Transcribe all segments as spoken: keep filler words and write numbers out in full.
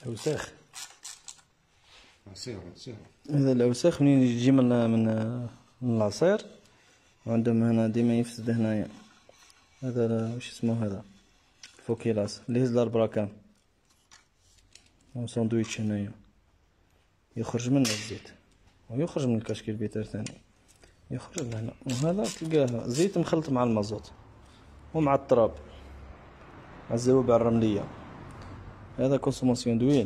اوساخ. عصير عصير. هذا الاوساخ منين يجي من من من العصير، وعندهم هنا ديما يفسد هنايا. هذا واش اسمه هذا فوكيلاس اللي يهز البراكان ساندويتش هنايا يخرج منه الزيت ويخرج من الكشكيل بيتر ثاني يخرج لهنا، وهذا تلقاه زيت مخلط مع المازوت ومع التراب مع الزوابع الرمليه. هذا كونسوماسيون دويل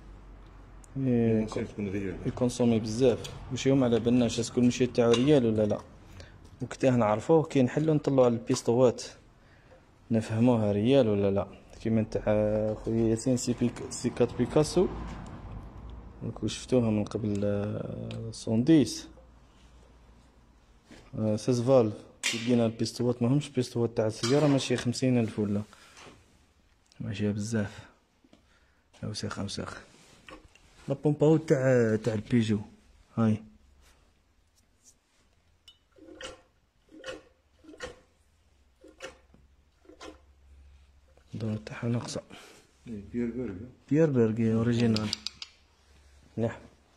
يكونسومي بزاف. واش يوم على بالناش اسكو المشي تاعو ريال ولا لا، وقتها نعرفوه كي نحلو نطلعو على البيستوات نفهموها ريال ولا لا. كيما تاع خويا ياسين سي بيك سي كات بيكاسو راكو شفتوها من قبل سونديس سيز فالف. كي لقينا البيستوات ماهمش بيستوات تاع السيارة، ماشي خمسين ألف ولا ماشية بزاف. اوساخ اوساخ. لابومباو تاع تاع البيجو هاي الدورة تاعها ناقصة. بيربرغ بيربرغ اوريجينال مليح.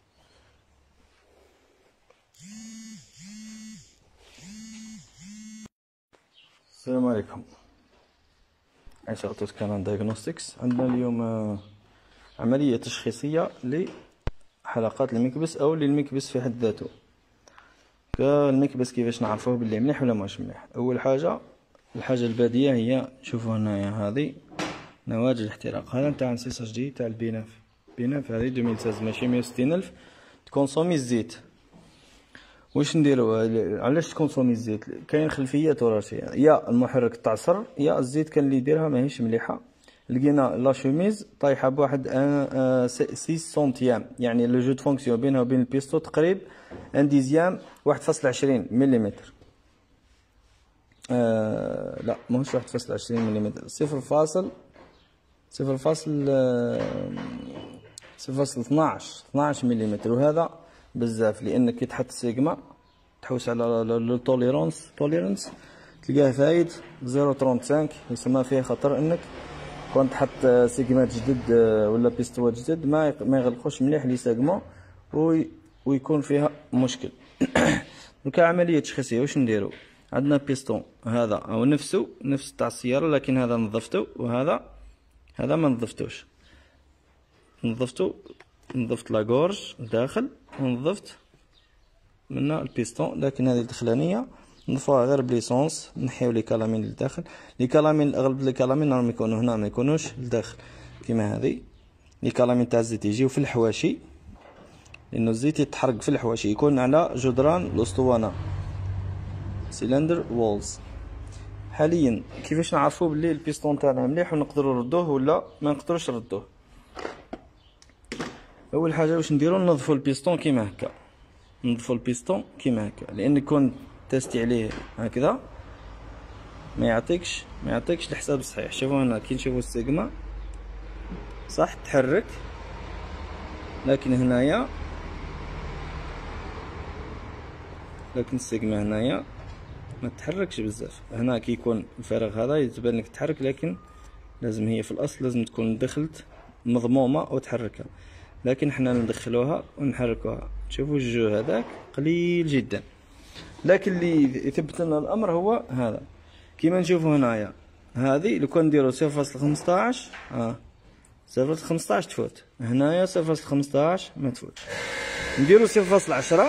السلام عليكم، عشرة توسكانا دايغنوستكس. عندنا اليوم عملية تشخيصية لحلقات المكبس أو للمكبس في حد ذاته. كالمكبس كيفاش نعرفوه باللي مليح ولا ماش مليح؟ أول حاجة الحاجة البادية هي شوفوا هنايا هذه نواجذ الاحتراق. هذا نتاع نسيساج دي تاع البيناف. بيناف هذه ألفين وستة ماشي مية وستين ألف تكونسومي الزيت. واش نديرو علاش تكونسومي الزيت؟ كاين خلفيات وراثيه، يا المحرك تعصر يا الزيت كان اللي يديرها ماهيش مليحه. لقينا لا شوميز طايحه بواحد ستة سنتيام، يعني لو جو دو فونكسيون بينها وبين البيستو تقريب ان ديزيام واحد فاصلة عشرين مليمتر. آه لا ماهوش واحد فاصلة عشرين مليمتر، صفر فاصل صفر فاصل صفر فاصل اثناش اثناش مليمتر. وهذا بزاف لانك كي تحط سيجما تحوس على لو توليرونس توليرنس تلقاه فايد صفر فاصلة خمسة وثلاثين. يسمى فيه خطر انك كون تحط سيجمات جدد ولا بيستوات جدد ما ما يغلقوش مليح لي سيجما ويكون فيها مشكل. دوكا عمليه تشخيصيه واش نديرو؟ عندنا بيستون هذا او نفسه نفس تاع السياره، لكن هذا نظفته وهذا هذا ما نظفتوش. نظفتو نظفت لاغورج داخل ونظفت منا البيستون، لكن هذه الدخلانيه نضفوها غير بليسونس. نحيو لي كلامين للداخل. لي كلامين اغلب لي كلامين راهم يكونوا هنا ما يكونوش لداخل، كيما هذه لي كلامين تاع الزيت يجيو في الحواشي، لانه الزيت يتحرق في الحواشي يكون على جدران الاسطوانه سيلندر وولز. حاليا كيفاش نعرفوا بلي البيستون تاعنا مليح ونقدروا نردوه ولا ما نقدروش نردوه؟ اول حاجه واش نديرو؟ ننظفوا البيستون كيما هكا. ننظفوا البيستون كيما هكا، لان كون تيستي عليه هكذا ما يعطيكش ما يعطيكش الحساب الصحيح. شوفوا هنا كي نشوفوا السيجما صح تحرك، لكن هنايا لكن السيجما هنايا ما تتحركش بزاف. هنا كي يكون الفراغ هذا يتبان لك تحرك، لكن لازم هي في الاصل لازم تكون دخلت مضمومه وتحركها، لكن حنا ندخلوها ونحركوها. شوفوا الجو هذاك قليل جدا، لكن اللي يثبت لنا الامر هو هذا. كيما نشوفوا هنايا هذه لو كان نديرو صفر فاصلة خمسطاش اه صفر فاصلة خمسطاش تفوت، هنايا صفر فاصلة خمسطاش ما تفوت. نديرو صفر فاصلة عشرة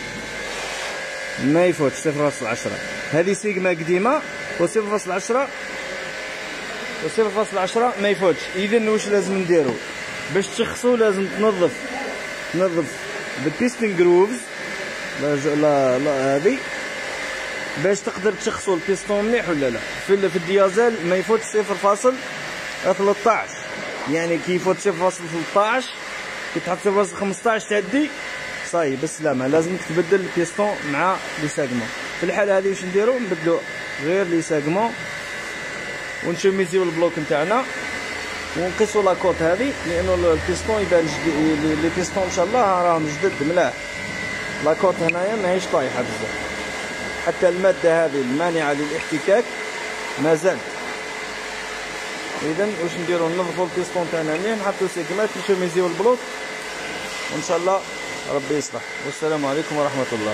ما يفوتش صفر فاصلة عشرة. هذه سيجما قديمه وصفر فاصلة عشرة وصفر فاصلة عشرة ما يفوتش. اذا واش لازم نديرو باش تشخصوا؟ لازم تنظف تنظف بالبيستن جروفز لا لا هذه باش تقدر تشخصوا البيستون مليح ولا لا. في في الديازل ما يفوتش صفر فاصلة ثلاثطاش، يعني كي يفوت صفر فاصلة ثلاثطاش كي تحط صفر فاصلة خمسطاش تعدي صاي بالسلامه. لازمك تبدل البيستون مع لي ساغمون. في الحاله هذه واش نديرو؟ نبدلو غير لي ساغمون ونشميزيو البلوك نتاعنا ونقيسوا لاكوت هذه، لانه البيستون يبان جديد. لي بيستون ان شاء الله راهم جدد ملاح. لاكوت هنايا ماهيش طايحه بزاف، حتى الماده هذه المانعه للاحتكاك مازالت. اذا واش نديرو؟ ننظفو البيستون تاعنا مليح، نحطو سيكمات، نشميزيو البلوط، وان شاء الله ربي يصلح. والسلام عليكم ورحمه الله.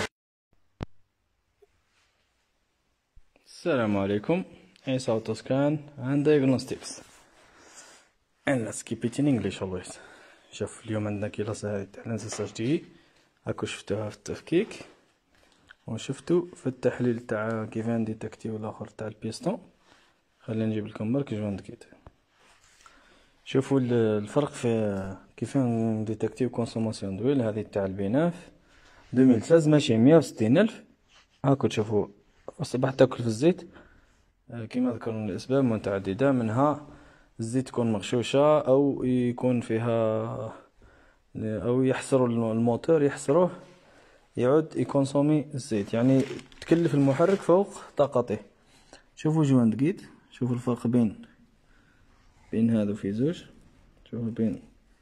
السلام عليكم. عيسى اوتوسكان and diagnostics and let's keep it in English always. شوف اليوم عندنا كلاس هذه تاع لانساج دي، هاكو شفتوها في التفكيك وشفتو في التحليل تاع كيف نديتكتيو الاخر تاع البيستون. خلينا نجيب لكم برك جوان كيت. شوفوا الفرق في كيف نديتكتيو كونسوماسيون دويل. هذه تاع البيناف ألفين وستة ماشي مية وستين ألف. هاكو تشوفوا أصبح تاكل في الزيت كما ذكرنا لأسباب متعددة، منها الزيت تكون مغشوشة أو يكون فيها أو يحصروا الموتور يحصروه يعود يكونسومي الزيت، يعني تكلف المحرك فوق طاقته. شوفوا جوان دقيت، شوفوا الفرق بين بين هذا في زوج. شوفوا بين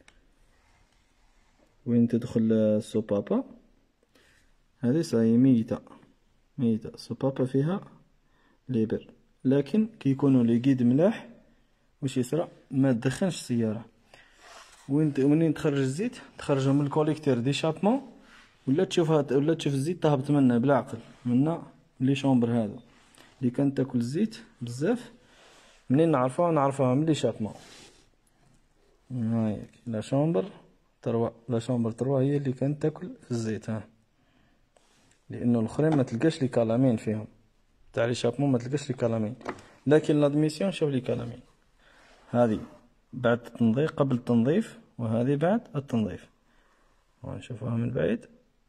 وين تدخل السوبابا، هذه صاي ميتة ميتة السوبابا فيها ليبر، لكن كي يكونوا ليقيد ملاح واش يصرى؟ ما تدخنش السيارة. وين منين تخرج الزيت تخرجه من الكوليكتور دي شابمون، ولا تشوفها ولا تشوف الزيت تهبط منه بالعقل منا لي شومبر هذا اللي كانت تاكل الزيت بزاف. منين نعرفوها؟ نعرفوها من لي شابمون. هايك لا شومبر تروا، لا شومبر تروا هي اللي كانت تاكل في الزيت، ها، لانه الاخرين ما تلقاش لي كلامين فيهم، تاع لي شابمون ما تلقاش لي كلامين، لكن لادميسيون شوف لي كلامين. هذه بعد التنظيف قبل التنظيف، وهذه بعد التنظيف. ونشوفوها من بعيد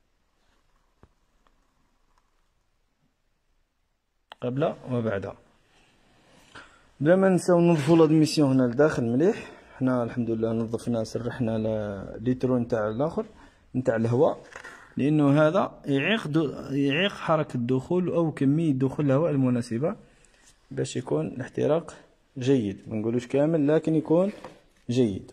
قبل وبعد. بلا ما نساو ننظفو لادميسيون هنا لداخل مليح. حنا الحمد لله نظفنا سرحنا ليترو نتاع الاخر نتاع الهواء، لانه هذا يعيق دو يعيق حركه الدخول او كميه دخول الهواء المناسبه باش يكون الاحتراق جيد. ما نقولوش كامل لكن يكون جيد.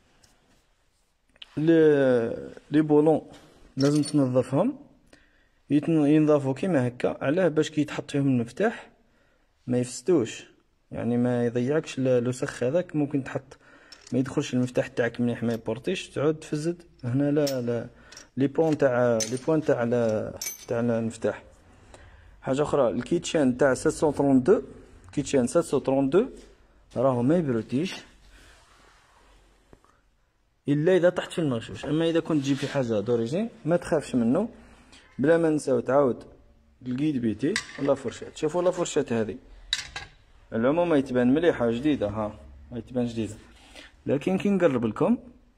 لي بولون لازم تنظفهم، ينظفوا كيما هكا. علاه؟ باش كي يتحط فيهم المفتاح ما يفسدوش، يعني ما يضيعكش الوسخ هذاك. ممكن تحط ما يدخلش المفتاح تاعك مليح ما يبورتيش، تعود تفسد هنا. لا لا لي بون تاع لي بوين تاع تاع المفتاح. حاجه اخرى الكيتشان تاع سبعمية واثنين وثلاثين، كيتشان سبعمية واثنين وثلاثين راهو ما يبروتيش الا اذا طحت في المغشوش. اما اذا كنت تجيب في حاجه دوريجين ما تخافش منه. بلا ما نساو تعاود الكيد بيتي ولا فرشات. شوفوا لا فرشات هذه العموم يتبان مليحه جديده، ها يتبان جديده، لكن كي نقرب لكم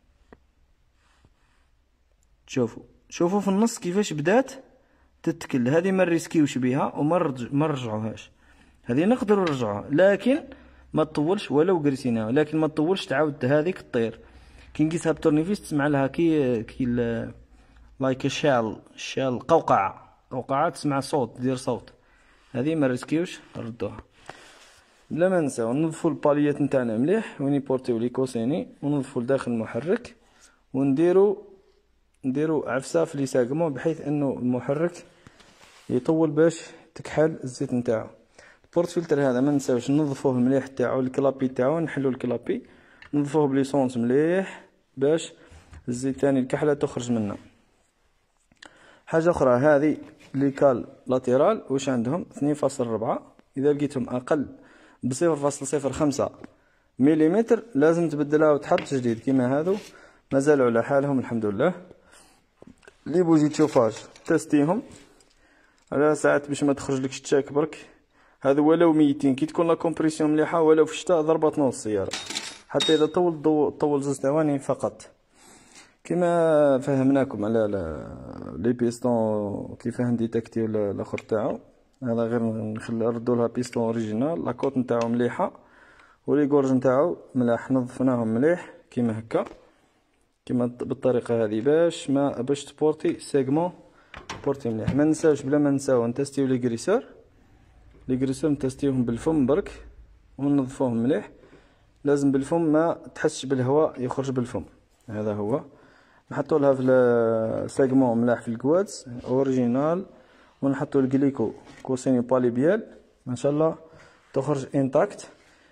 شوفوا شوفوا في النص كيفاش بدات تتكل. هذه ما نريسكيوش بها وما ما نرجعوهاش، هذه نقدروا نرجعوها لكن ما تطولش ولو قرسيناها، لكن ما تطولش تعاود هذيك تطير. كي نقيسها بتورنيفيس تسمع لها كي كي لايك شال شال قوقعه قوقعه تسمع صوت دير صوت. هذه ما نريسكيوش نردوها. بلا ما ننساو ننظفوا الباليات نتاعنا مليح ونيبورتيو لي كوسيني وننظفوا لداخل المحرك ونديروا نديروا عفسه في لي ساقمون بحيث انه المحرك يطول باش تكحل الزيت نتاعو. البورت فلتر هذا ما ننساوش ننظفوه مليح تاعو، الكلابي تاعو نحلو الكلابي ننظفوه بليسونس مليح باش الزيت تاني الكحله تخرج منه. حاجه اخرى هذه لي كال لاتيرال واش عندهم اثنين فاصلة أربعة، اذا لقيتهم اقل ب صفر فاصلة صفر خمسة مليمتر لازم تبدلها وتحط جديد. كيما هذو مازالوا على حالهم الحمد لله. لي بوجي تشوفاج تستيهم على ساعات باش ما تخرجلكش تشاك برك. هذا ولو ميتين كي تكون لا كومبريسيون مليحه ولو في الشتاء ضربت نص السياره، حتى اذا طول طول زوج ثواني فقط. كما فهمناكم على لي بيستون كيفاه نديتكتيو الاخر تاعو. هذا غير نخلي نردوا لها بيستون اوريجينال، لاكوت نتاعو مليحه ولي غورج نتاعو ملاح نظفناهم مليح كيما هكا كيما بالطريقه هذه باش ما باش تبورتي سيغمون بورتي مليح. ما ننساوش بلا ما نساو نتستيو لي غريسور لي غريسور نتستيوهم بالفم برك وننظفوهم مليح. لازم بالفم ما تحسش بالهواء يخرج بالفم. هذا هو نحطوا لها في السيغمون ملاح في الكوادس اوريجينال ونحطوا الجليكو كوسيني باليبيال ان شاء الله تخرج انتاكت.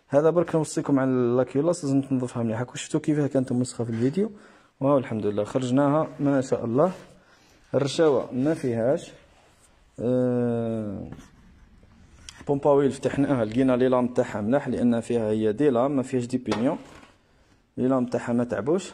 هذا برك نوصيكم على لاكيولاس لازم تنظفها مليح. هاكو شفتو كيفاه كانت موسخه في الفيديو، وهاو الحمد لله خرجناها ما شاء الله. الرشاوه ما فيهاش. أه بومباويل فتحناها لقينا لي لام تاعها ملاح، لان فيها هي دي لام ما فيهاش دي بينيون، لي لام تاعها ما تعبوش.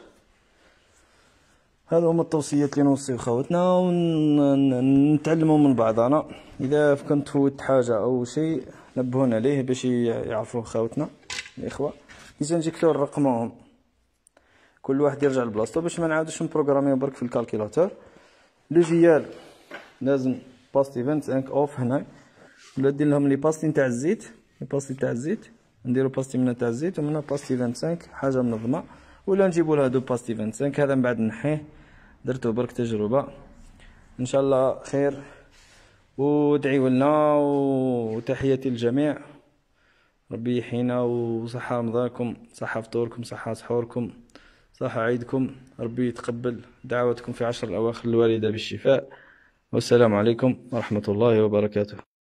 هذا هما التوصيات اللي نوصيو خوتنا ونتعلموا من بعضنا. اذا كنت فوت حاجه او شيء نبهونا ليه باش يعرفوه خوتنا الاخوه. اذا نجيكلو نرقموهم كل واحد يرجع لبلاصتو باش ما نعاودوش نبروغراميو برك في الكالكيلاتور. لوجيال لازم باستي خمسة وعشرين اوف هنا، ولا دير لهم لي باستي نتاع الزيت، لي باستي تاع الزيت نديرو باستي من تاع الزيت ومنها باستي خمسة وعشرين حاجه منظمه، ولا نجيبو لها دو باستي خمسة وعشرين. هذا من بعد نحيه، درتو برك تجربه ان شاء الله خير. وادعيوا لنا وتحياتي للجميع، ربي يحيينا وصحة رمضانكم، صحة فطوركم، صحة سحوركم، صحة عيدكم، ربي يتقبل دعواتكم في عشر الأواخر الواردة بالشفاء. والسلام عليكم ورحمة الله وبركاته.